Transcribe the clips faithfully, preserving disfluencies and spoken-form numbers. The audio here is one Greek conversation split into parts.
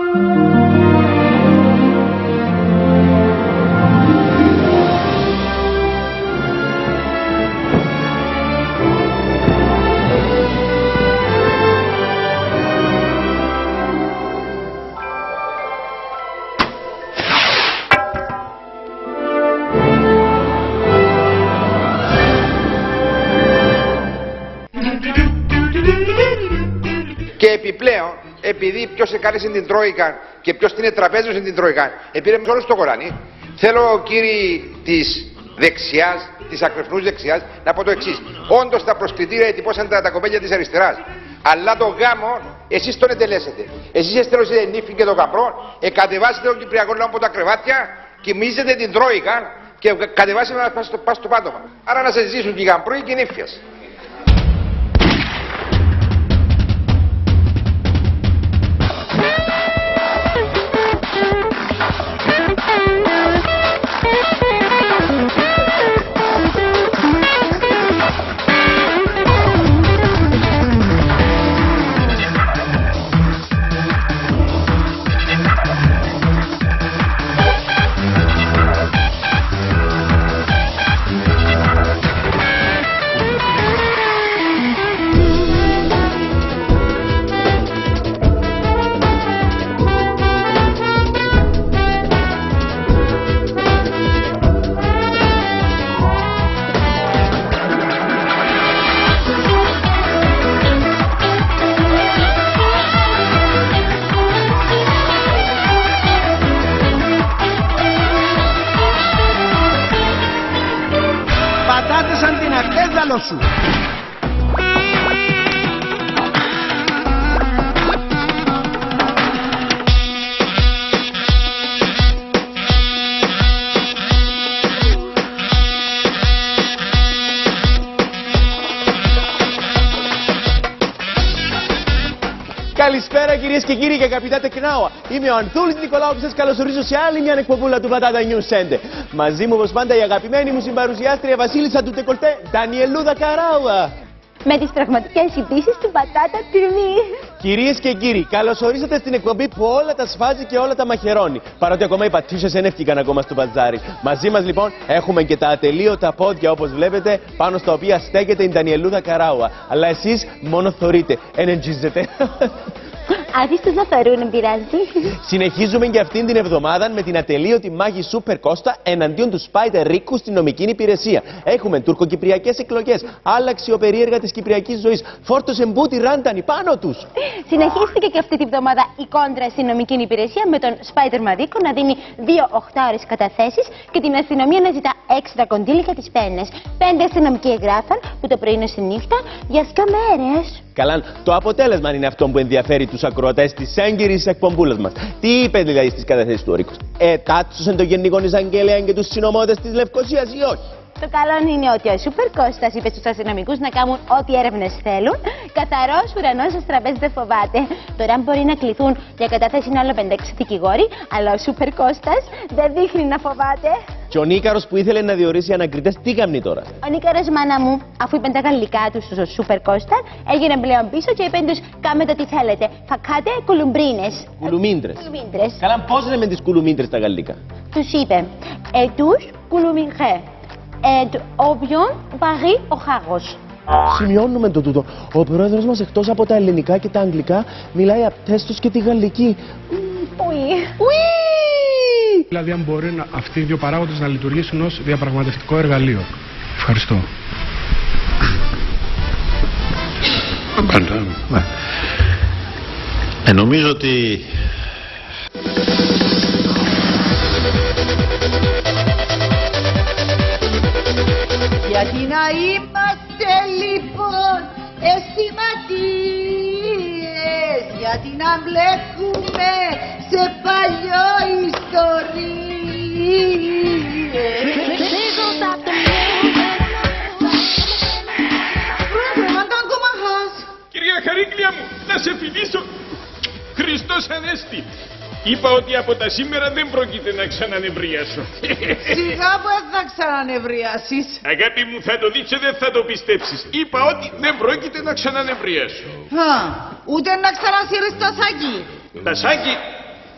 Και επιπλέον, επειδή ποιος εκάλεσε την Τρόικα και ποιος την ετραπέζωσε την Τρόικα, επειδή με όλο το Κοράνι, θέλω κύριοι της δεξιάς, της ακρεφνούς δεξιάς, να πω το εξής. Όντως τα προσκλητήρια ετυπώσαν τα, τα κοπέλια της αριστεράς. Αλλά το γάμο, εσείς τον εντελέσετε. Εσείς εστέλωσετε νύφη και τον καπρό, εκατεβάσετε τον Κυπριακό λαό από τα κρεβάτια, κοιμίζετε την Τρόικα και κατεβάσετε να πας στο, πας στο πάτωμα. Άρα να σας ζήσουν και οι γαμπροί και οι νύφιες. Πατάτες σαν την αρτέζαλο σου. Καλησπέρα κυρίες και κύριοι και αγαπητά τεκνάουα. Είμαι ο Ανθούλης Νικολάου και σας καλωσορίζω σε άλλη μια εκπομπούλα του Πατάτα News Center. Μαζί μου όπως πάντα η αγαπημένη μου συμπαρουσιάστρια βασίλισσα του Τεκολτέ, Ντανιελούδα Καράουα. Με τις πραγματικές ειδήσεις του Πατάτα Τιμή. Κυρίες και κύριοι, καλωσορίσατε στην εκπομπή που όλα τα σφάζει και όλα τα μαχαιρώνει. Παρότι ακόμα οι πατήσες δεν έφτιαξαν ακόμα στο μπατζάρι. Μαζί μας λοιπόν έχουμε και τα ατελείωτα πόδια όπως βλέπετε, πάνω στα οποία στέκεται η Ντανιελούδα Καράουα. Αλλά εσείς μόνο θωρείτε, ενεργίζετε. Αφήστε να φαρούν, δεν πειράζει. Συνεχίζουμε και αυτήν την εβδομάδα με την ατελείωτη μάχη Σούπερ Κώστα εναντίον του Σπάιτερ Ρίκου στην νομική υπηρεσία. Έχουμε τουρκοκυπριακές εκλογές, άλλα αξιοπερίεργα της κυπριακής ζωής. Φόρτωσε μπούτι ράντανη πάνω τους. Συνεχίστηκε και αυτή τη βδομάδα η κόντρα στην νομική υπηρεσία με τον Σπάιτερ Μαδίκο να δίνει δύο οχτάωρες καταθέσεις και την αστυνομία να ζητά έξτρα κονδύλια για τις πένες. Πέντε αστυνομικοί εγγράφαν που το πρωί είναι στη νύχτα για δυο μέρες. Καλά, το αποτέλεσμα είναι αυτό που ενδιαφέρει τους ακροατές της έγκυρης εκπομπούλας μας. Τι είπε δηλαδή στις καταθέσεις του ο Ρίκος? Ετάτσουσαν το Γενικό Εισαγγελέα και τους συνωμότες της Λευκωσίας ή όχι? Το καλό είναι ότι ο Σούπερ Κώστας είπε στους αστυνομικούς να κάνουν ό,τι έρευνες θέλουν. Καθαρός ουρανός σας τραπέζι δεν φοβάται. Τώρα μπορεί να κληθούν για κατάθεση άλλο πέντε έξι δικηγόροι, αλλά ο Σούπερ Κώστας δεν δείχνει να φοβάται. Και ο Νίκαρος που ήθελε να διορίσει ανακριτές, τι κάνει τώρα? Ο Νίκαρος, μάνα μου, αφού είπε τα γαλλικά του στο Σούπερ Κώστα, έγινε πλέον πίσω και είπε τους κάμετε τι θέλετε. Φακάτε κουλουμπρίνες. Κουλουμίντρες. Κουλουμίντρες. Καλά, πώς λέμε τις κουλουμίντρες στα γαλλικά? Τους είπε, ετούς κουλουμιντρέ. Et όποιον βαρύ ο χάγος. Σημειώνουμε το τούτο. Ο πρόεδρος μας εκτός από τα ελληνικά και τα αγγλικά μιλάει απτέστος και τη γαλλική. Ουί. Ουί! Δηλαδή αν μπορεί να, αυτοί οι δύο παράγοντες να λειτουργήσουν ως διαπραγματευτικό εργαλείο. Ευχαριστώ. Ε, νομίζω ότι... Γιατί να είμαστε λοιπόν αισθηματίες, γιατί να μπλέκουμε σε παλιό ιστορίες. Πρόεδρε, μαντάν κομμαχάς. Κυρία Χαρίκλια μου, να σε φιλήσω. Χριστός Ανέστη. Είπα ότι από τα σήμερα δεν πρόκειται να ξανανευρίασω. Σιγά που θα ξανανευρίασεις. Αγάπη μου, θα το δεις και δεν θα το πιστέψεις. Είπα ότι δεν πρόκειται να ξανανευρίασω. Α, ούτε να ξανασύρεις το σάκι. Τα σάκι,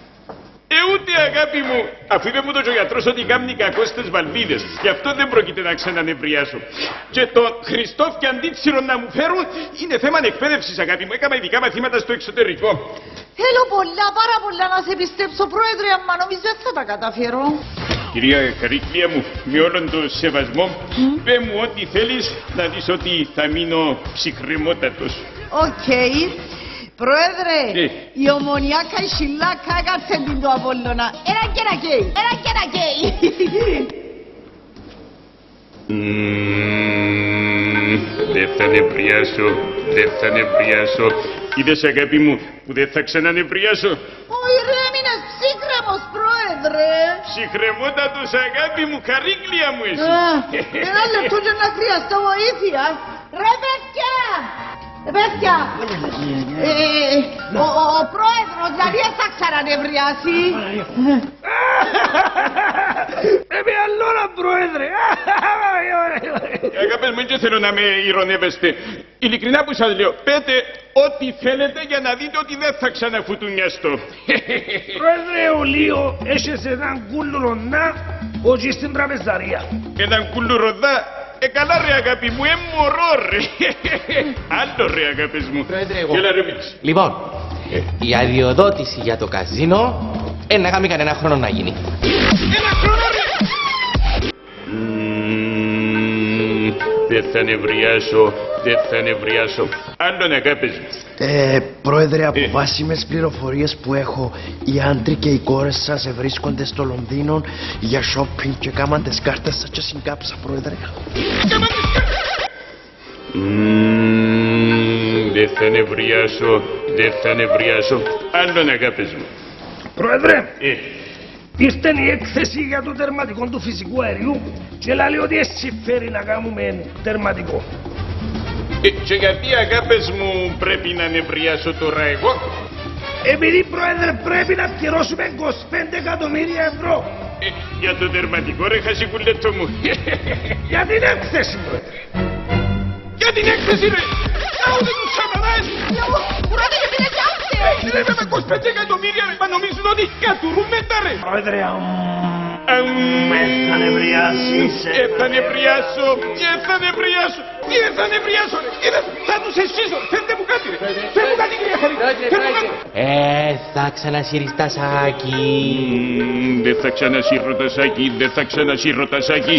Ε, ούτε αγάπη μου, αφού είπε μου το ο γιατρός ότι κάνει κακό στις βαλβίδες, γι' αυτό δεν πρόκειται να ξανανευριάσω. Και τον Χριστόφ και αντίτσιρο να μου φέρουν είναι θέμα εκπαίδευσης, αγάπη μου. Έκανα ειδικά μαθήματα στο εξωτερικό. Θέλω πολλά, πάρα πολλά να σε πιστέψω, πρόεδρε, αλλά νομίζω δεν θα τα καταφέρω. Κυρία Καρίκλια μου, με όλον τον σεβασμό, mm? πέ μου ό,τι θέλεις να δεις ότι θα μείνω ψυχρεμότατος. Οκ. Okay. Πρόεδρε, ε. η Ομονιά Καϊσιλάκα έκατσε την του Απόλλωνα. Ένα και ένα κέι. Ένα και ένα κέι. Δεν θα νευριάσω, δεν θα νευριάσω. Είδες αγάπη μου που δεν θα ξανανευριάσω. Όχι ρε, έμεινες ψύχρεμος, πρόεδρε. Ψυχρεμότατος αγάπη μου, Καρίκλια μου εσύ. Ένα λεπτό και να χρειαστώ βοήθεια. Ρε παιδιά! Παιδιά, ο πρόεδρος δηλαδή θα ξανανευριάσει. Είμαι αλλόνα, πρόεδρε. Αγάπες μου, δεν θέλω να με ηρωνεύεστε. Ειλικρινά που σας λέω, πέτε ό,τι θέλετε για να δείτε ότι δεν θα ξαναφουτουνιαστώ. Πρόεδρε, ο Λίο έχεις έναν κούλουρονά όχι στην τραπεζαρία. Έναν κουλουροδά. Ε, καλά ρε αγάπη μου, ε, μωρό ρε. Άλλο ρε αγάπες μου. Πρόεδρε, εγώ. Έλα ρε Μίξ. Λοιπόν, η αδειοδότηση για το καζίνο ε, να κάνει κανένα χρόνο να γίνει. Ένα χρόνο ρε. Δεν θα νευριάσω, δεν θα νευριάσω. Άλλον αγάπες μου. Ε, πρόεδρε, από ε. βάσιμες πληροφορίες που έχω, οι άντροι και οι κόρες σας βρίσκονται στο Λονδίνο για shopping και κάμαν τις κάρτες σας και συγκάψα, πρόεδρε. Κάμαν τις κάρτες! Δεν θα νευριάσω, δεν θα νευριάσω. Άλλον αγάπες μου. Πρόεδρε, ε. ήρθε η έκθεση για το τερματικό του φυσικού αερίου και λέει ότι εσύ φέρει να κάνουμε τερματικό. Ε, και γιατί αγάπες μου πρέπει να νευριάσω τώρα εγώ? Επειδή, πρόεδρε, πρέπει να πληρώσουμε είκοσι πέντε εκατομμύρια ευρώ. Ε, για το τερματικό ρε χασικουλέτο μου. Για την έκθεση, πρόεδρε. Για την έκθεση ρε. Άουνε τους σαμανάες. Κουράτε και πινεσιάστε. Έτσι ρε με είκοσι πέντε εκατομμύρια ρε. Μα νομίζουν ότι κατουρούν μετά ρε. Πρόεδρε, με θα νευριάσεις. Ε, θα νευριάσω. Ε, θα νευριάσω. Τι ε, θα νευριάσω ρε. Είδες, θα τους εσχίσω. Φέρτε μου κάτι ρε. Φέρτε μου κάτι κυρία Χαρίκλια. Φέρτε μου κάτι. Ε, θα ξανασύρεις τα σάκι. Δεν θα ξανασύρω τα σάκι. Δεν θα ξανασύρω τα σάκι.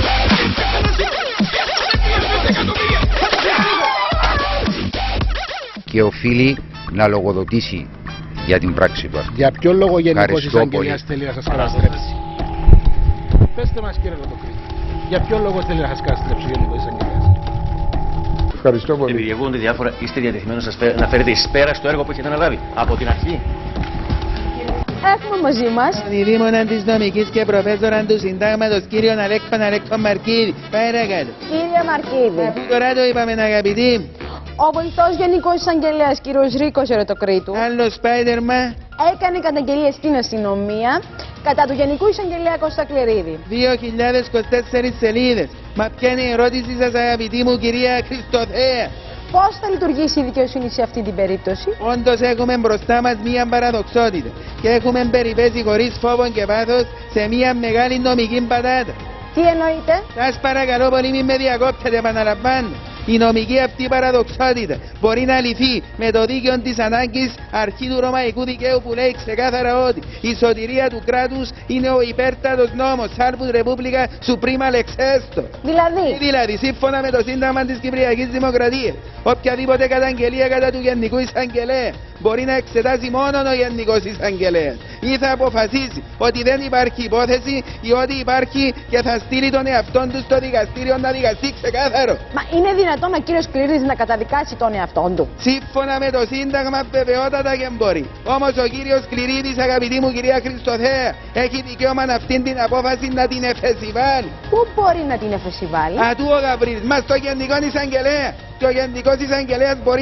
Και οφείλει να λογοδοτήσει για την πράξη του. Για ποιο λόγο ο Γενικός Εισαγγελέας θέλει να σας καταστρέψει? Πέστε μας, κύριε Λοτοκρίτη, για ποιο λόγο θέλει να σας καταστρέψει ο Γενικός Εισαγγελέας? Ευχαριστώ πολύ. Επειδή ακούγονται διάφορα, είστε διατεθειμένος να φέρετε εις πέρα στο έργο που έχετε αναλάβει από την αρχή? Έχουμε μαζί μας τη δήμονα της νομικής και προφέσορα του συντάγματος, κύριον Αλέκον Αλέκον Μαρκίδη. Παρακαλώ. Κύριε Μαρκίδη. Τώρα το είπαμε, αγαπητοί. Ο βοηθός Γενικός Εισαγγελέας κ. Ρίκος Ερωτοκρήτου Άλλο Σπάιντερμαν έκανε καταγγελίες στην αστυνομία κατά του Γενικού Εισαγγελέα Κώστα Κλερίδη. δύο χιλιάδες είκοσι τέσσερις σελίδες. Μα ποια είναι η ερώτηση σας, αγαπητή μου κυρία Χριστοθέα? Πώς θα λειτουργήσει η δικαιοσύνη σε αυτή την περίπτωση? Όντως έχουμε μπροστά μας μία παραδοξότητα και έχουμε περιπέσει χωρίς φόβο και πάθος σε μία μεγάλη νομική πατάτα. Τι εννοείτε? Σας παρακαλώ πολύ, μην με διακόπτετε, επαναλαμβάνω. Η νομική αυτή παραδοξότητα μπορεί να λυθεί με το δίκαιο της ανάγκης, αρχή του ρωμαϊκού δικαίου που λέει ξεκάθαρα ότι η σωτηρία του κράτους είναι ο υπέρτατος νόμος, Salvus Republica Suprema Lex Esto. Δηλαδή? Δηλαδή, σύμφωνα με το Σύνταγμα της Κυπριακής Δημοκρατίας, οποιαδήποτε καταγγελία κατά του Γενικού Εισαγγελέα μπορεί να εξετάσει μόνο ο Γενικός Εισαγγελέας ή θα αποφασίσει ότι δεν υπάρχει υπόθεση ή ότι υπάρχει και θα στείλει τον εαυτόν του στο δικαστήριο να δικαστεί ξεκάθαρο. Μα είναι δυνατόν ο κύριος Κληρίδης να καταδικάσει τον εαυτόν του? Σύμφωνα με το Σύνταγμα, βεβαιότατα και μπορεί. Όμως ο κύριος Κληρίδης, αγαπητή μου κυρία Χριστοθέα, έχει δικαίωμα αυτήν την απόφαση να την εφεσιβάλει. Πού μπορεί να την εφεσιβάλει? Ατού ο Γαβρίλης, μα στο Γενικό Εισαγγελέα. Και ο Γενικός Εισαγγελέας μπορεί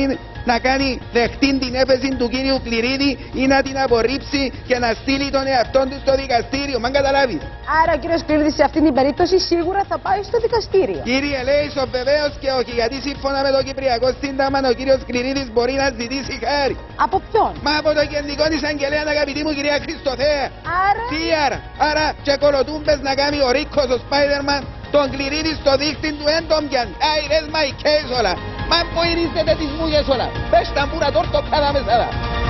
να κάνει δεχτή την έφεση του κύριου Κληρίδη ή να την απορρίψει και να στείλει τον εαυτόν του στο δικαστήριο. Μαν καταλάβεις. Άρα ο κύριος Κληρίδης σε αυτήν την περίπτωση σίγουρα θα πάει στο δικαστήριο. Κύριε Λέισο, βεβαίως και όχι, γιατί σύμφωνα με το Κυπριακό Σύνταγμα ο κύριος Κληρίδης μπορεί να ζητήσει χάρη. Από ποιον? Μα από το Γενικό Εισαγγελέα, αγαπητή μου κυρία Χριστοθέα. Άρα. Τι άρα, άρα και κολοτούμπες να κάνει ο Ρίκος ο Spider-Man τον Κληρίδη στο δίχτυ του έντομπιαν. I rest my case όλα. Μα που ειρίζετε τις μούγες όλα. Πες τα μπούρα τόρτο κάδα μεσάδα.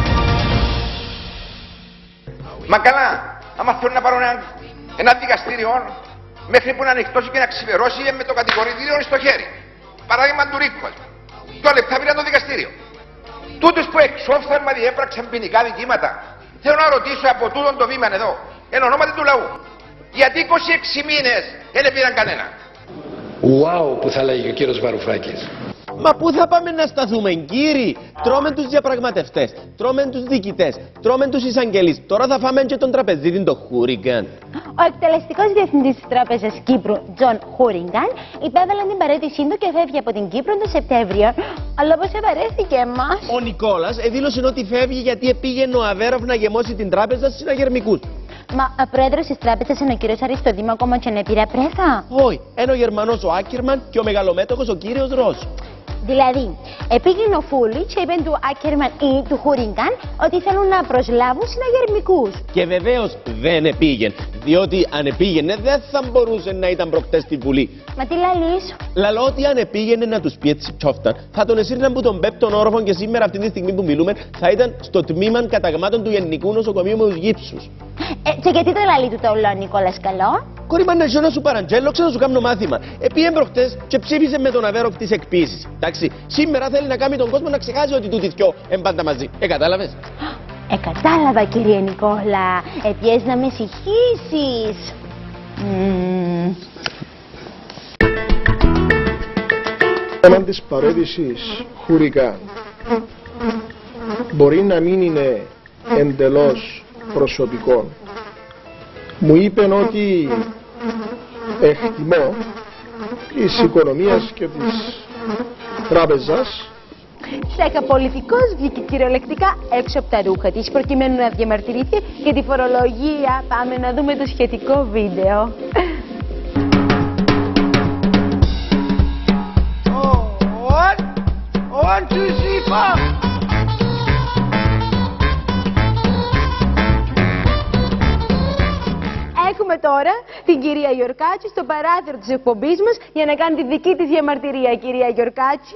Μα καλά, άμα θέλουν να πάρουν ένα, ένα δικαστήριο μέχρι που να ανοιχτώσει και να ξημερώσει με το κατηγορητήριο στο χέρι. Παράδειγμα του Ρίκου. Δύο λεπτά πήραν το δικαστήριο. Τούτους που εξόφθαλμα διέπραξαν ποινικά δικήματα. Θέλω να ρωτήσω από τούτον το βήμα εδώ, εν ονόματι του λαού. Γιατί είκοσι έξι μήνες δεν πήραν κανένα. Ουάου που θα λέγει ο κύριος Βαρουφάκης. Μα πού θα πάμε να σταθούμε, κύριοι? Τρώμε τους διαπραγματευτές, τρώμε τους διοικητές, τρώμε τους εισαγγελείς. Τώρα θα φάμε και τον τραπεζίτη, τον Χούριγκαν. Ο εκτελεστικός διευθυντής της Τράπεζας Κύπρου, Τζον Χούριγκαν, υπέβαλε την παρέτησή του και φεύγει από την Κύπρο τον Σεπτέμβριο. Αλλά πώς ευαρέθηκε εμάς. Ο Νικόλας δήλωσε ότι φεύγει γιατί πήγαινε ο Αβέροφ να γεμώσει την τράπεζα στους συναγερμικούς. Μα ο πρόεδρος της τράπεζας είναι ο κύριος Αριστοδήμου ακόμα και να πήρε πρέφα. Όχι, είναι ο Γερμανός ο Άκερμαν και ο μεγαλομέτωχος ο κύριος Ρος. Δηλαδή, επήγαινε ο Φούλη και είπε του Άκερμαν ή του Χούριγκαν ότι θέλουν να προσλάβουν συναγερμικούς. Και βεβαίως δεν επήγαινε, διότι αν επήγαινε δεν θα μπορούσε να ήταν προχτές στη Βουλή. Μα τι λαλείς? Λαλώ ότι αν επήγαινε να τους πει έτσι τσόφταν, θα τον εσύρναν που τον πέπτον όροφο και σήμερα αυτή τη στιγμή που μιλούμε θα ήταν στο τμήμα καταγμάτων του Γενικού Νοσοκομείου με τους γύψους. Ε, και γιατί το λαλεί του το όλο ο Νικόλας καλό? Κορίμα να να σου παραντζέλω, ξέρω να σου κάνω μάθημα. Επήγαινε προχτές και ψήφισε με τον Αβέροφ της εκποίησης. Εντάξει, σήμερα θέλει να κάνει τον κόσμο να ξεχάσει ότι τούτοι δυο εμπάντα μαζί. Ε, κατάλαβες? Ε, κατάλαβα κύριε Νικόλα. Επιές να με συγχύσεις. Mm. Το θέμα της παρέτησης Χουρικά μπορεί να μην είναι εντελώς προσωπικό. Μου είπε ότι εκτιμώ της οικονομίας και της τράπεζας. Σέκα πολιτικός βγήκε κυριολεκτικά έξω από τα ρούχα της προκειμένου να διαμαρτυρηθεί για τη φορολογία. Πάμε να δούμε το σχετικό βίντεο. One, two, three, four. Έχουμε τώρα την κυρία Γιορκάτσι στο παράθυρο της εκπομπής μας για να κάνει τη δική της διαμαρτυρία. Κυρία Γιορκάτσι.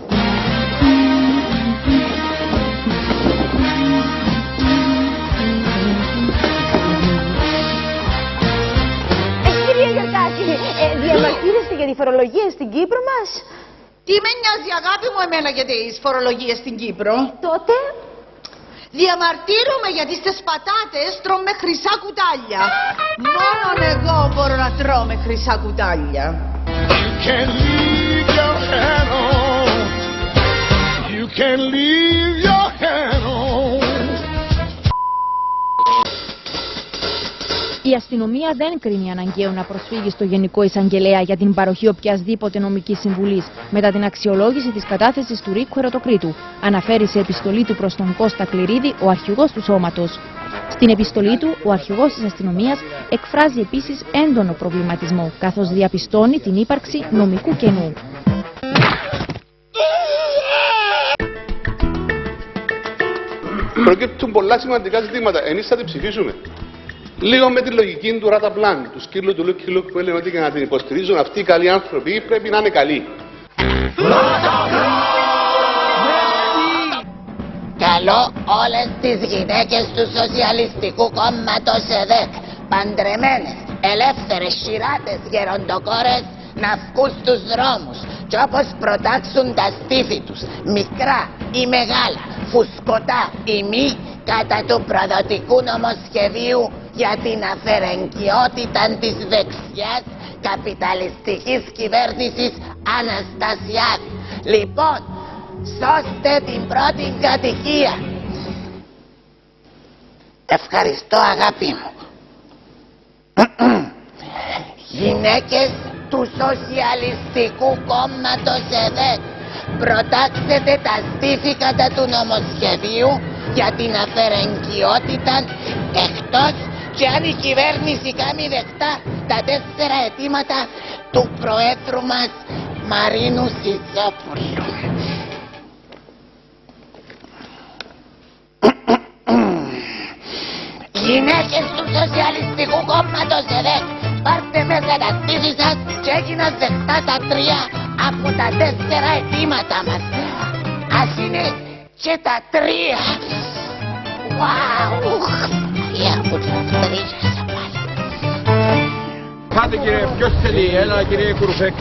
Ε, κυρία Γιορκάτσι, ε, διαμαρτύρεστε για τη φορολογία στην Κύπρο μας? Τι με νοιάζει αγάπη μου εμένα για τις φορολογίες στην Κύπρο? Τότε... Διαμαρτύρομαι γιατί στις πατάτες τρώμε χρυσά κουτάλια. Μόνον εγώ μπορώ να τρώω με χρυσά κουτάλια. You can leave your hand on. You can leave your hand on. Η αστυνομία δεν κρίνει αναγκαίο να προσφύγει στο Γενικό Εισαγγελέα για την παροχή οποιασδήποτε νομικής συμβουλής μετά την αξιολόγηση της κατάθεσης του Ρίκου Ερωτοκρίτου, αναφέρει σε επιστολή του προς τον Κώστα Κληρίδη, ο αρχηγός του σώματος. Στην επιστολή του, ο αρχηγός της αστυνομίας εκφράζει επίσης έντονο προβληματισμό, καθώς διαπιστώνει την ύπαρξη νομικού κενού. Προκύπτουν πολλά σημαντικά ζητήματα. Εμείς θα την ψηφίσουμε. Λίγο με τη λογική του Ράτα Πλάν, του σκύλου του Λουκ Λουκ που έλεγε ότι για να την υποστηρίζουν αυτοί οι καλοί άνθρωποι πρέπει να είναι καλοί. Καλώ όλες τις γυναίκες του Σοσιαλιστικού Κόμματος ΕΔΕΚ, παντρεμένες, ελεύθερες, χειράτες, γεροντοκόρες, να βγουν στους δρόμους και όπως προτάξουν τα στήθη τους, μικρά ή μεγάλα, φουσκωτά ή μη, κατά του προδοτικού νομοσχεδίου για την αφαιρεγκαιότητα της δεξιάς καπιταλιστικής κυβέρνησης Αναστασιάδη. Λοιπόν, σώστε την πρώτη κατοικία. Ευχαριστώ αγάπη μου. Γυναίκες του Σοσιαλιστικού Κόμματος ΕΔΕΚ, προτάξετε τα στήθηκατα του νομοσχεδίου για την αφαιρεγγιότητα εκτός και αν η κυβέρνηση κάνει δεκτά τα τέσσερα αιτήματα του Προέδρου μας Μαρίνου Σιζόπουλου. Γυναίκες του Σοσιαλιστικού Κόμματος ΕΔΕΚ, πάρτε μέσα τα στήθη σας και έγιναν δεκτά τα τρία από τα τέσσερα αιτήματα μας. Ας είναι και τα τρία. Βάου! Για από τις τρεις πάλι. Πάτε κύριε, ποιος θέλει, έλα κύριε Κουρουφέξ.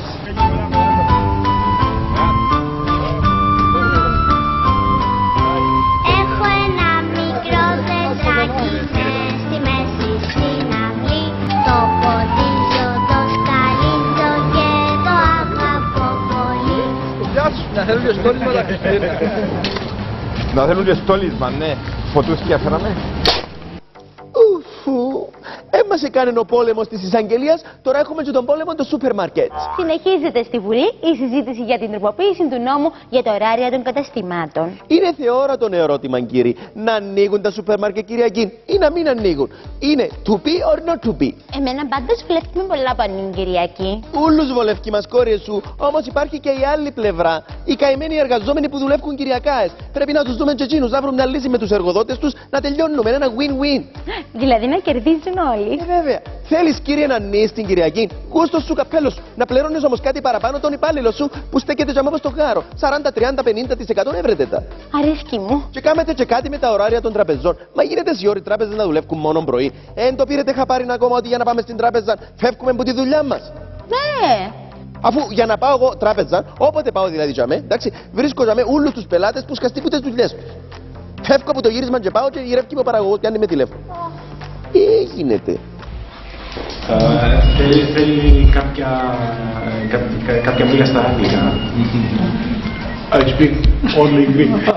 Έχω ένα μικρό δεντράκι στη μέση στην αυλή. Το ποδίζω, το σκαλίζω και το αγαπώ πολύ. Γεια σου, να θέλουν και στόλισμα τα Χριστίνα. Να θέλουν και στόλισμα, ναι. Φωτούσκια φέραμε. Ουφου. Έμασε κάνει ο πόλεμος της εισαγγελίας, τώρα έχουμε και τον πόλεμο των σούπερ μάρκετ. Συνεχίζεται στη Βουλή η συζήτηση για την τροποποίηση του νόμου για τα ωράρια των καταστημάτων. Είναι θεόρατο ερώτημα, κύριε. Να ανοίγουν τα σούπερ μάρκετ, Κυριακή, ή να μην ανοίγουν. Είναι to be or not to be. Εμένα πάντως βλέπει πολλά που ανοίγουν, Κυριακή. Ούλους βολεύκει μας, κόρες σου. Όμως υπάρχει και η άλλη πλευρά. Οι καημένοι εργαζόμενοι που δουλεύουν Κυριακάες. Πρέπει να τους δούμε και εκείνους, να βρουν μια λύση με τους εργοδότες τους, να τελειώνουμε ένα win-win. Δηλαδή να κερδίζουν όλοι. Ε, βέβαια. Θέλεις, κύριε, να νείς την Κυριακή. Γούστος σου, καπέλος σου. Να πληρώνεις όμως κάτι παραπάνω τον υπάλληλο σου που στέκεται τζαμά όπως το γάρο. σαράντα, τριάντα, πενήντα τοις εκατό έβρετε τα. Αρέσκει μου. Και κάμετε και κάτι με τα ωράρια των τραπεζών. Μα γίνεται οι ώρες τράπεζες να δουλεύουν μόνο πρωί. Εν το πήρετε χαπάρι ακόμα ότι για να πάμε στην τράπεζα φεύγουμε από τη δουλειά μας. Ναι. Αφού για να πάω εγώ τράπεζα, όποτε πάω δηλαδή τζαμέ, εντάξει, βρίσκω τζαμέ όλους τους πελάτες που σκαστήκουν τις δουλειές τους. Φεύγω από το γύρισμα και πάω και γυρεύει με παραγωγό και αν με τηλέφωνο. Τι γίνεται. Θέλει, θέλει κάποια, κάποια, κάποια μίλια στα αγγλικά. I speak only Greek.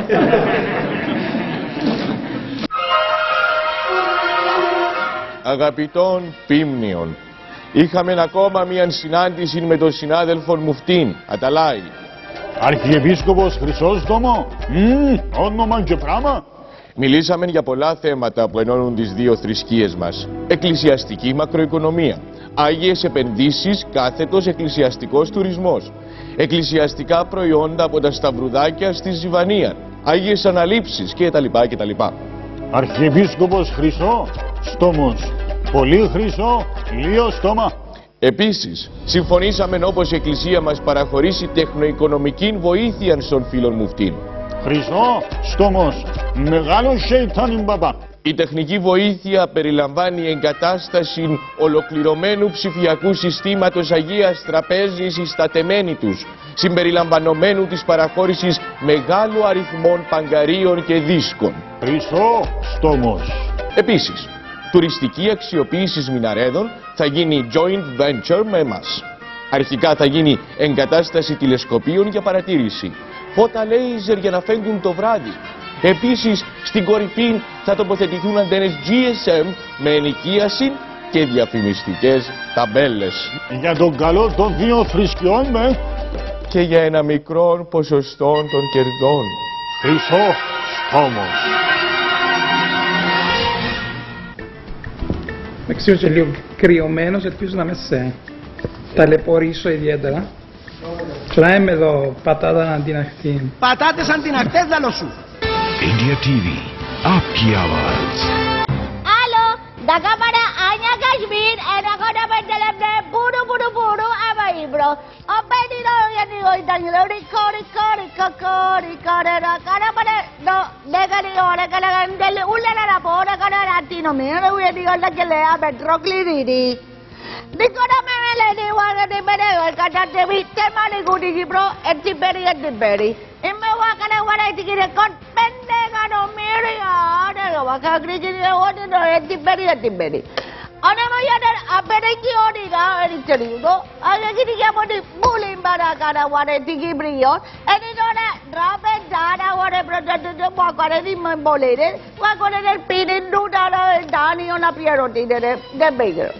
Αγαπητών Πίμνιων, είχαμε ακόμα μια συνάντηση με τον συνάδελφο Μουφτίν, Αταλάη. Αρχιεπίσκοπος Χρυσόστομο, mm, όνομα και πράγμα. Μιλήσαμε για πολλά θέματα που ενώνουν τις δύο θρησκείες μας. Εκκλησιαστική μακροοικονομία, άγιες επενδύσεις, κάθετος εκκλησιαστικός τουρισμός, εκκλησιαστικά προϊόντα από τα σταυρουδάκια στη Ζιβανία, άγιες αναλήψεις κτλ. κτλ. Αρχιεπίσκοπος Χρυσό, στόμος, πολύ χρυσό, λίγο στόμα. Επίσης, συμφωνήσαμε όπως η Εκκλησία μας παραχωρήσει τεχνοοικονομική βοήθεια στον φίλον Μουφτίν. Χρυσό, στόμος, μεγάλο σεϊτάνιν παπά. Η τεχνική βοήθεια περιλαμβάνει εγκατάσταση ολοκληρωμένου ψηφιακού συστήματος Αγίας Τραπέζης ειστατεμένη τους, συμπεριλαμβανομένου της παραχώρησης μεγάλου αριθμών παγκαρίων και δίσκων. Χρυσό, στόμος. Επίσης, τουριστική αξιοποίηση μιναρέδων θα γίνει joint venture με εμάς. Αρχικά θα γίνει εγκατάσταση τηλεσκοπίων για παρατήρηση, φώτα λέιζερ για να φέγγουν το βράδυ. Επίσης, στην κορυφή θα τοποθετηθούν αντένες τζι ες εμ με ενοικίαση και διαφημιστικές ταμπέλες. Για τον καλό των δύο θρησκειών με και για ένα μικρό ποσοστό των κερδών. Χρυσό στόμος. Με ξέρω λίγο κρυωμένος, ελπίζω να με σε ταλαιπωρήσω ιδιαίτερα. Φλάιμε εδώ πατάτα αντιναχτή. Πατάτες αντιναχτές λαλό σου. India τι βι, आपकी आवाज. Άλλο, da cámara Aña Kashmir, ένα κόνα πεντελεπτέ, πούρου πούρου πούρου, άμα ύμπρο. Ο πέντινο για την γοητάνιο, ρίκο, ρίκο, ρίκο, ρίκο, ρίκο, κάνα πάνε, no, δέκα ρίκο, δέκα ρίκο, ούλα να πω, δέκα ρίκο, μήνα, ούλα ρίκο, και λέει, απέτρο κλειδίδι. Δίκο να με μελένει, βάγα την περίγω, κατατεβεί, τέμανη κουτί Κύπρο, έτσι περί, έτσι περί. Είμαι βάκανα βαρέτη κύριε κον, πέντε εκατομμύρια, ναι, βάκα κρίκινη, εγώ την έτσι περί, έτσι περί. Ανέμα για την απερεγγιότητα, έτσι περίγω, αλλά κύριε για μόνοι πουλήν παρακάνα βαρέτη Κύπριο, έτσι τώρα τραπεζάνα βαρέ προτέτοτε που ακαρέδι με μπολίδες, που ακαρέδι πίνιν τούτα δάνειο να πληρωτείτε, δεν πήγαιρο.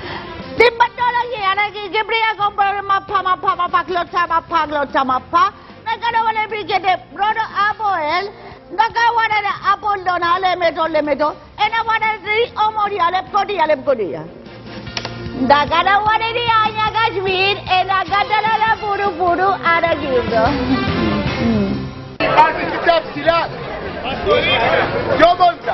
Την πατολογία, και Κυπριακό πρόβλημα, μαπά, μαπά, μαπά, κλώτσα, μαπά, κλώτσα, μαπά. να κάνουμε να πήγαινε πρώτο από ελ, να κάνουμε ένα Απολλώνα, λέμε το, λέμε το, ένα βαναζί ομορία, λεπτονία, λεπτονία. Να κάνουμε ένα Άνια Κασμίρ, ένα κατάλαλα πουρου πουρου, άρα γύρω. Υπάρχει και πια ψηλά. Δυο μόντα.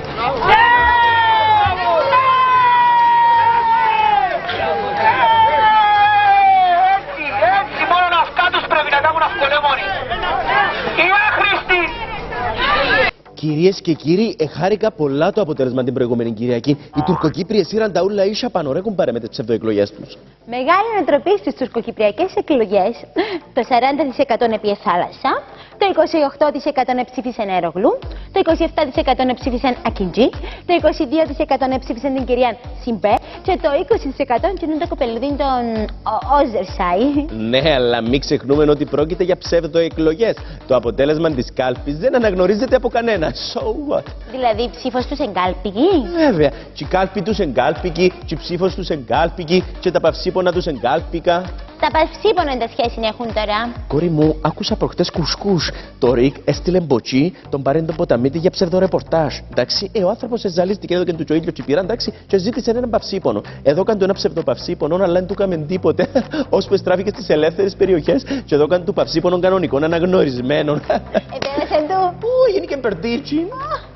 Έτσι μόνο αυτά τους πρέπει να κάνουν αυτολέμονοι. Οι άχρηστοι. Κυρίες και κύριοι, εχάρηκα πολλά το αποτέλεσμα την προηγούμενη Κυριακή. Οι Τουρκοκύπριες ήραν τα ούλα ίσα πανορέκουν παρέ με τις ψευδοεκλογές τους. Μεγάλη ανατροπή στις τουρκοκυπριακές εκλογές. Το σαράντα τοις εκατό έπιε θάλασσα, το είκοσι οκτώ τοις εκατό ψήφισαν Ερογλού, το είκοσι επτά τοις εκατό ψήφισαν Ακιντζή, το είκοσι δύο τοις εκατό ψήφισαν την κυρία Σιμπέ και το είκοσι τοις εκατό είναι το κοπελούδι των Όζερσάι. Ναι, αλλά μην ξεχνούμε ότι πρόκειται για ψευδοεκλογές. Το αποτέλεσμα της κάλπης δεν αναγνωρίζεται από κανένα. So what? Δηλαδή ψήφος τους εγκάλπικη. Βέβαια, και η κάλπη τους εγκάλπικη, και η ψήφος τους εγκάλπικη, και τα παυσίπονα τους εγκάλπικα. Τα παυσίπονα τα σχέση έχουν τώρα. Κόρη μου, άκουσα προχτές κουσκούς. Το Ρικ έστειλε μποτσί τον παρέντον ποταμίτη για ψευδορεπορτάζ. Εντάξει, ε, ο άνθρωπος εζαλίστηκε εδώ και του τσοίλιο τσιπήρα, εντάξει, και ζήτησε έναν παυσίπονο. Εδώ κάνει ένα ψευδοπαυσίπονο, αλλά δεν του έκαμε τίποτε. Ώσπου εστράφηκε στις ελεύθερες περιοχές, και εδώ κάνει του παυσίπονο κανονικών αναγνωρισμένων. Επέλεσαι του. Πού, γίνηκε μπερδίτσι.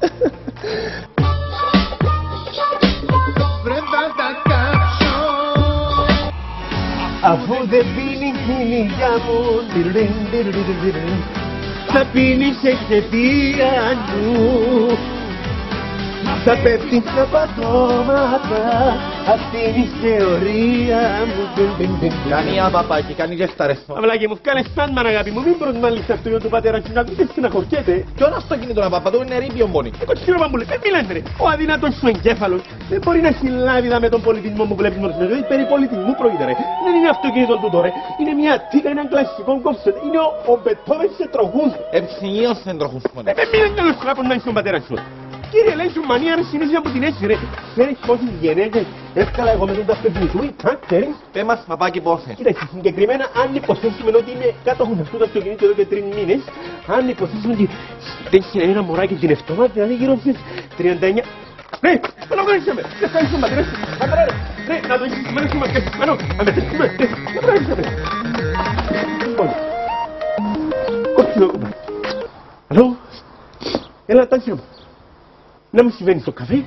Αφού δεν πίνει η ηλιά μου, θα πίνει σε ξεφύγα του. Θα πέφτει στα πατώματα, αυτή είναι η θεωρία μου. Κάνει άπαπάκι, κάνει γεσταρεσμό. Αυλάκι μου, κάνε φάνμαν αγάπη μου, μην προσμάλεις αυτό το πατέρα σου να δείτε στεναχωριέται. Κι όλα στο κινητό να παπατώ είναι ρήπιο μόνοι. Εγώ τι μου λέει, μην μιλάνε ρε, ο αδυνατός σου εγκέφαλος δεν μπορεί να συλλάβει με τον πολιτισμό που βλέπεις μόλις μέσα. Περί πολιτισμού πρόκειται ρε, δεν είναι αυτοκίνητο του τώρα, είναι μια τίτα, έναν κλασικό κόψετ, είναι ο Μπετόβεν σε τροχούς. Εψυγείως δεν τροχούς μόνο. Μην μιλάνε τέλος σου να είσαι ο πατέρα σου. Κύριε, λέει σου μανία ρε συνέχεια που την έχει ρε. Ξέρεις πόσες γενέγες εύκολα εγώ με τον ταυτοποιητού, α, ξέρεις. Πέ μας παπάκι πόθεν. Κοίταξε, συγκεκριμένα αν υποθέσουμε ότι είμαι κάτω από αυτό το αυτοκίνητο εδώ και τρεις μήνες, αν υποθέσουμε ότι τέχει ένα μωράκι την εβδομάδα, δηλαδή γύρω στις τριάντα εννιά. Ρε, αναγνωρίσαμε, δεν θα είσαι πατέρα σου. Πατέρα ρε, ρε, να το έχεις σημαίνει σου μας και πάνω, να με τέχουμε, ρε, αναγνωρίσαμε. Λοιπόν, κόψε το κομμάτι. Αλλό, έλα τάξιο μου. Να μου συμβαίνει στο καφέ.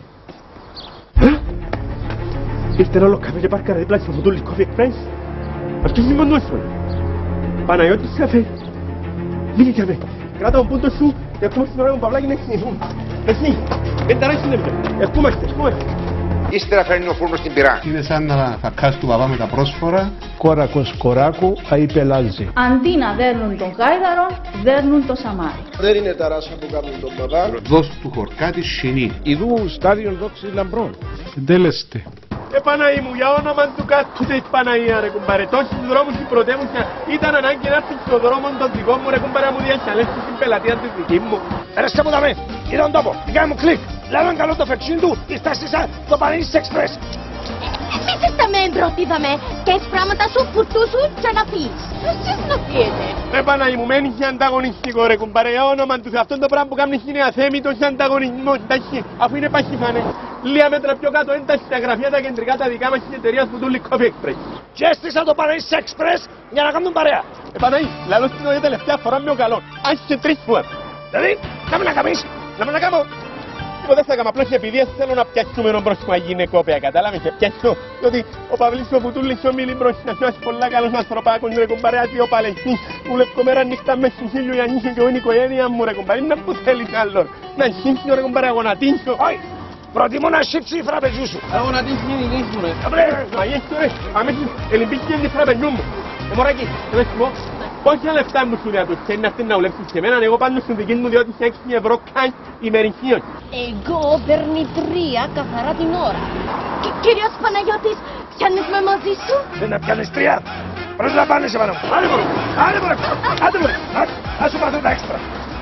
Ήρθε ένα άλλο καφέ και πάρκαρα δίπλα στο Φωτούλης Coffee Express. Αυτός είναι μόνος μου. Παναγιώτης καφέ. Μείνει καφέ. Κράτα τον πούντο σου και ακόμα στην ώρα μου παυλάκι να ξυνηθούν. Εσύ, δεν τα ρέσεις νεύτε. Ερχόμαστε, ερχόμαστε. Ύστερα φέρνει ο φούρνος στην πυρά. Είναι σαν να φακάς του παπά με τα πρόσφορα. Κόρακος κοράκου αϋπελάζει. Αντί να δέρνουν τον γάιδαρο, δέρνουν το σαμάρι. Δεν είναι τα ράσα που κάνουν τον παπά. Δώσ' του χορκάτι σινή. Ιδού στάδιον δόξης λαμπρών. Εντέλεστε. Ε, Παναγί μου, για όνομα του κάτου της Παναγία ρε κουμπάρε. Τόσους δρόμους η πρωτεύουσα ήταν ανάγκη να έρθει στον δρόμο των δικών μου ρε κουμπάρε μου διασχαλέσει στην πελατεία της δική μου. Έρεστε μου δαμέ, είδα τον τόπο, δικά μου κλικ. Λάβαν καλό το φερτσίν του, istάσισα το Παναγίς Εξπρές. Εμείς istame πρώτηδαμε και τις πράγματα σου φουρτούσου και να πεις. Εσείς να πιέτε. Ρε Παναγί μου, μένεις για ανταγωνιστικό ρε κουμπάρε. Για όνομα του αυτόν το πράγμα που κάνεις είναι αθέμητος ανταγωνισμός. Εντάξει, αφού είναι παχυφανές. Λίγα μέτρα πιο κάτω ένταση στα γραφεία τα κεντρικά τα δικά μας της εταιρείας Φωτούλης Coffee Express. Και έστησα το Παναγίς Εξπρές για να κάνουν παρέα. Ε, Παναγί, λαλώς την ώρα τελευταία φορά με ο καλόν. Αν και τρεις φορές. Δηλαδή, κάμε να καμείς. Να με να κάνω. Εγώ δεν θα κάνω απλώς επειδή θέλω να πιάσουμε έναν πρόσωπο γυναικόπαια, κατάλαβες, και πιάσω. Διότι ο Παυλής ο Βουτούλης ο Μίλη Μπροσινασιός πολλά καλός ανθρωπάκος ρε κουμπάρε, άτιο Παλαιστίνης που λευκό μέρα νύχτα μες στους ήλιο για νύχιο και εγώ είναι η οικογένεια μου ρε κουμπάρε, να που θέλεις άλλο. Να σύμψω ρε κουμπάρε, αγωνατήσω. Όχι, προτιμώ να σύψει η φραπεζού σου. Αγωνατήσω είναι η νύχη μου ρε. Μαγέστο ρε, αμέσως ελυμπήθηκε τη φραπεζού μου. Ε, μωράκι, θα σου πω, πόσα λεφτά μου σου λέω τους και είναι αυτή να ουλέψεις και εμένα, εγώ πάνω στην δική μου διότι σε έξι ευρώ καν ημερησίως. Εγώ παίρνει τρία καθαρά την ώρα. Κύριος Παναγιώτης, πιάνεις με μαζί σου. Δεν να πιάνεις τρία. Πρέπει να πάνεις επάνω. Άντε μωρέ, άντε μωρέ, άντε μωρέ, ας σου πάθω τα έξτρα.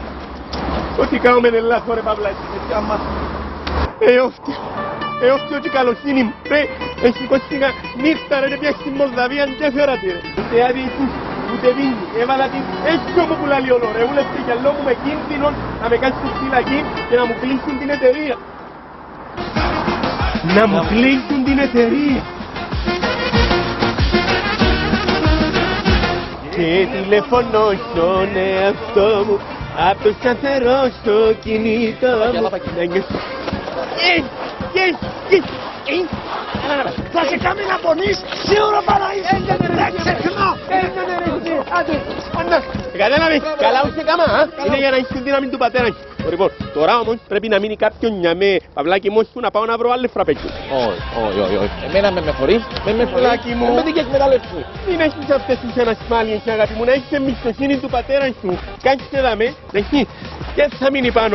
Ό,τι κάνουμε είναι λάθος ρε Παύλα, έτσι άμα. Ε, όφτιο, ε, όφτιο και καλοσύνη μου, ρε, έχει κόστηκα νύχτα ρε, πιάσει στην Μολδαβία και φέρα τη ρε. ούτε δίνει. Έβαλα την έτσι μου που λέει όλο ρε. Ούλες τριγελό μου με κίνδυνο να με κάνει στη φυλακή και να μου κλείσουν την εταιρεία. Να μου κλείσουν την εταιρεία. Και τηλεφωνώ στον εαυτό μου απ' το σταθερό στο κινητό μου. Yes, yes, yes, yes. Θα σε κάνει να πονείς, σίγουρα Παναγία. Δεν ξεχνώ. Κατάλαβες, καλά ούσε κάμα, είναι για να έχεις την δύναμη του πατέρα σου. Λοιπόν, τώρα όμως πρέπει να μείνει κάποιον για με παυλάκι μου να πάω να βρω άλλες φραπέκες. Όχι, όχι, όχι, όχι. Εμένα με με χωρίς, με με χωρίς. Παυλάκι μου. Με δικές μετάλλες σου. Μην έχεις αυτές τις ανασφάλειες, αγάπη μου, να έχεις εμπιστοσύνη του πατέρα σου. Κάτσε δάμε, να έχεις και θα μείνει πάνω.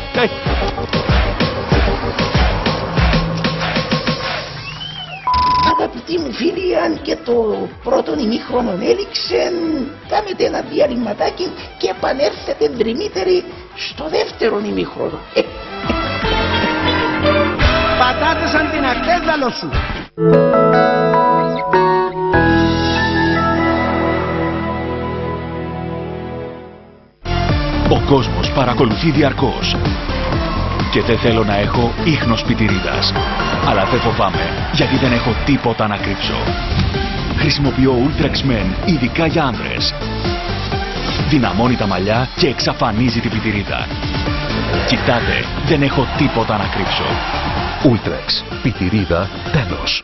Αγαπητοί μου φίλοι, αν και το πρώτο ημίχρονο έληξε, κάνετε ένα διαλυματάκι και επανέλθετε δρυμύτεροι στο δεύτερο ημίχρονο. Πατάτες σαν την ακτέδαλο σου. Ο κόσμος παρακολουθεί διαρκώς. Και δεν θέλω να έχω ίχνος πιτηρίδας. Αλλά δεν φοβάμαι, γιατί δεν έχω τίποτα να κρύψω. Χρησιμοποιώ Ultra X-Men ειδικά για άνδρες. Δυναμώνει τα μαλλιά και εξαφανίζει την πιτηρίδα. Κοιτάτε, δεν έχω τίποτα να κρύψω. Ultrex. Πιτηρίδα, τέλος.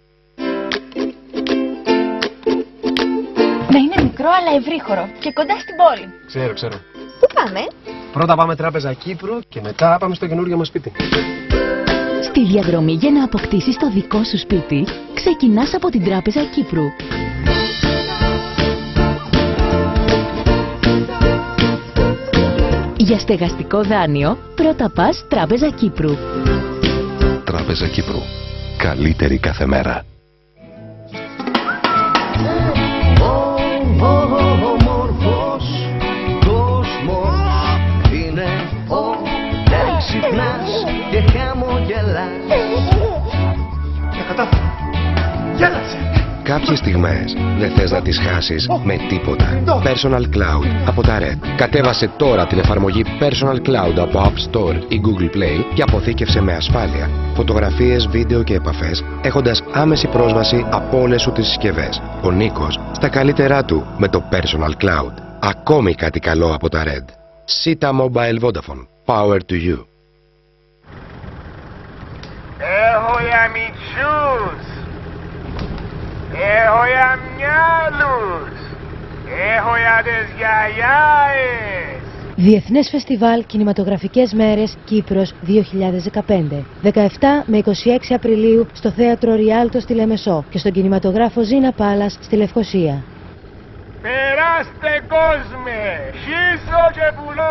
Να είναι μικρό αλλά ευρύχωρο και κοντά στην πόλη. Ξέρω, ξέρω. Πού πάμε? Πρώτα πάμε Τράπεζα Κύπρου και μετά πάμε στο καινούργιο μας σπίτι. Στη διαδρομή για να αποκτήσεις το δικό σου σπίτι, ξεκινάς από την Τράπεζα Κύπρου. Για στεγαστικό δάνειο, πρώτα πας Τράπεζα Κύπρου. Τράπεζα Κύπρου. Καλύτερη κάθε μέρα. Και χαμογελάς. Τα κατάφερα. Γέλασε. Κάποιες στιγμές δεν θες να τις χάσεις με τίποτα. Personal Cloud από τα Red. Κατέβασε τώρα την εφαρμογή Personal Cloud από App Store ή Google Play και αποθήκευσε με ασφάλεια φωτογραφίες, βίντεο και επαφές, έχοντας άμεση πρόσβαση από όλες σου τις συσκευές. Ο Νίκος στα καλύτερά του με το Personal Cloud. Ακόμη κάτι καλό από τα Red. Sita Mobile Vodafone. Power to you. Έχω για μητσούς, έχω για μυαλούς, έχω για τις γιαγιάες. Διεθνές Φεστιβάλ Κινηματογραφικές Μέρες Κύπρος δύο χιλιάδες δεκαπέντε. δεκαεπτά με είκοσι έξι Απριλίου στο Θέατρο Ριάλτο στη Λεμεσό και στον κινηματογράφο Ζήνα Πάλας στη Λευκοσία. Περάστε κόσμε, χύσω και πουλώ.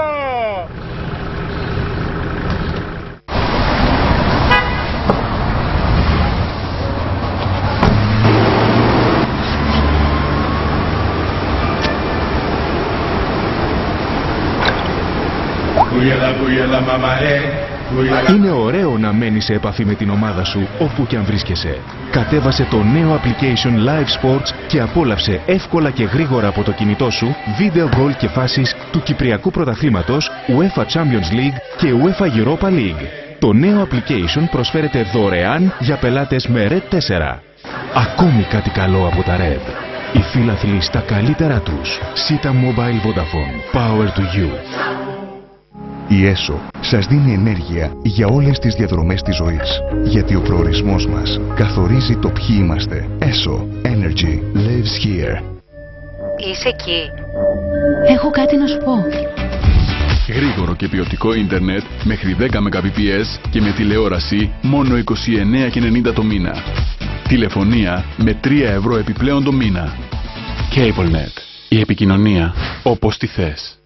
Είναι ωραίο να μένεις σε επαφή με την ομάδα σου όπου και αν βρίσκεσαι. Κατέβασε το νέο application Live Sports και απόλαυσε εύκολα και γρήγορα από το κινητό σου βίντεο γκολ και φάσεις του Κυπριακού Πρωταθλήματος, UEFA Champions League και UEFA Europa League. Το νέο application προσφέρεται δωρεάν για πελάτες με Red τέσσερα. Ακόμη κάτι καλό από τα Red. Οι φίλαθλοι στα καλύτερά τους. Sita Mobile Vodafone. Power to you. Η ΕΣΟ σας δίνει ενέργεια για όλες τις διαδρομές της ζωής. Γιατί ο προορισμός μας καθορίζει το ποιοι είμαστε. ΕΣΟ. Energy lives here. Είσαι εκεί. Έχω κάτι να σου πω. Γρήγορο και ποιοτικό ίντερνετ μέχρι δέκα Mbps και με τηλεόραση μόνο είκοσι εννέα και ενενήντα το μήνα. Τηλεφωνία με τρία ευρώ επιπλέον το μήνα. CableNet. Η επικοινωνία όπως τη θες.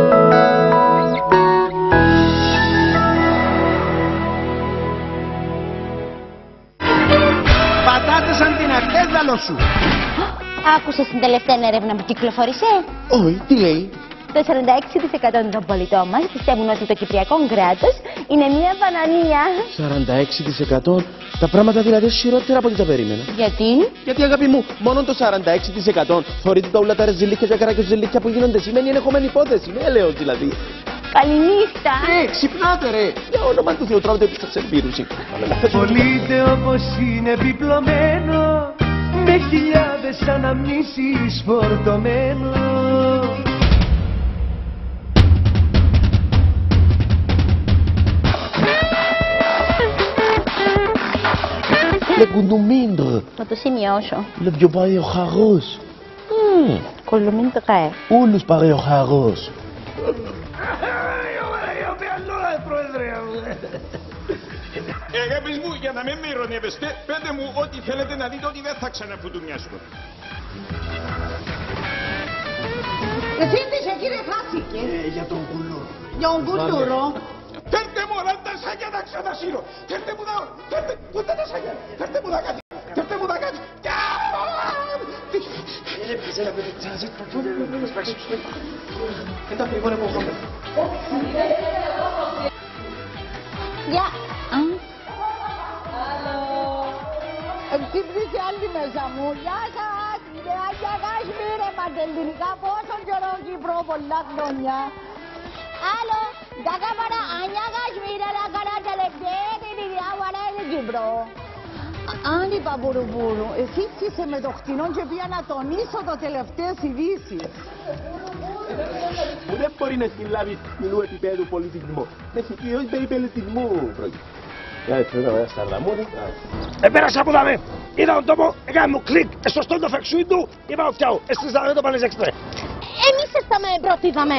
Πατάτες σαν την ακτέδαλο σου. Άκουσες την τελευταία έρευνα που κυκλοφόρησε? Όχι, τι λέει? Το σαράντα έξι τοις εκατό των πολιτών μας πιστεύουν ότι το Κυπριακό κράτος είναι μια μπανανία. σαράντα έξι τοις εκατό. Τα πράγματα δηλαδή χειρότερα από ό,τι τα περίμενα. Γιατί? Γιατί αγάπη μου, μόνο το σαράντα έξι τοις εκατό θεωρείται τα ούλα τα ρεζιλίκια και καρακιοζιλίκια που γίνονται σημαίνει ενεχόμενη υπόθεση. Ναι, λέω δηλαδή. Καληνύχτα. Ε, ξυπνάτε ρε. Για όνομα του Θεού τράβετε πίσω σε βίρουση. Πολύτε όπως είναι επιπλωμένο, με χιλιάδες αναμνήσεις φορτωμένο. Le Goundoumindre. Θα το σημειώσω. Le vieux pareil χαρός. Κολομίντρο καέ. Όλους pareil χαρός. Αγάπης μου, για να μην με ειρωνεύεστε, πέτε μου ό,τι θέλετε να δείτε ότι δεν θα ξαναφουτουνιάσω. Εσύ είσαι κύριε Φλάσικε. Ε, για τον κουλούρο. Για τον κουλούρο. Φέρτε μου όλα τα σάκια να ξανασύρω. Φέρτε μου τα όλα. Φέρτε μου τα σάκια. Φέρτε μου τα κάτι. Φέρτε μου τα κάτι. Γεια. Ξύπνησε άλλη μέσα μου. Γεια σας. Είναι Άγια Κάσμη ρε Μαντελτινικά. Πόσο καιρό Κύπρο, πολλά χρόνια. Άλλο. Τα κάμαρα Άγια Κάσμη ρε να κάνα τελευταία την ίδια φορά στην Κύπρο. Άννη Παπουρουπούρου, εφήχθησε με το χτινό και πήγα να τονίσω το τελευταίες ειδήσεις. Που δεν μπορεί να συλλάβει κοινού επίπεδου πολιτισμού. Έχει πει όχι περί πολιτισμού πρόκειται. Για έτσι να βάζει στα δαμούρια. Επέρασα από δαμέ. Είδα τον τόπο, έκανε μου κλικ. Εστωστόν το φεξούιν του, είπα ο φτιάου. Εσείς δαμέ το πάνε εξτρέ. Εμείς έσταμε πρώτοι δαμέ.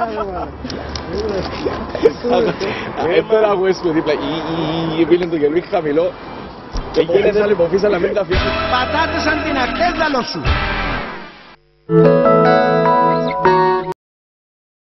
Έπερα εγώ έσου δίπλα. Η πύλη του γελού είχε χαμηλό. Και γίνεσαι άλλη υποφύς, αλλά μην τα αφήσεις. Πατάτε σαν την ακτέδαλο σου.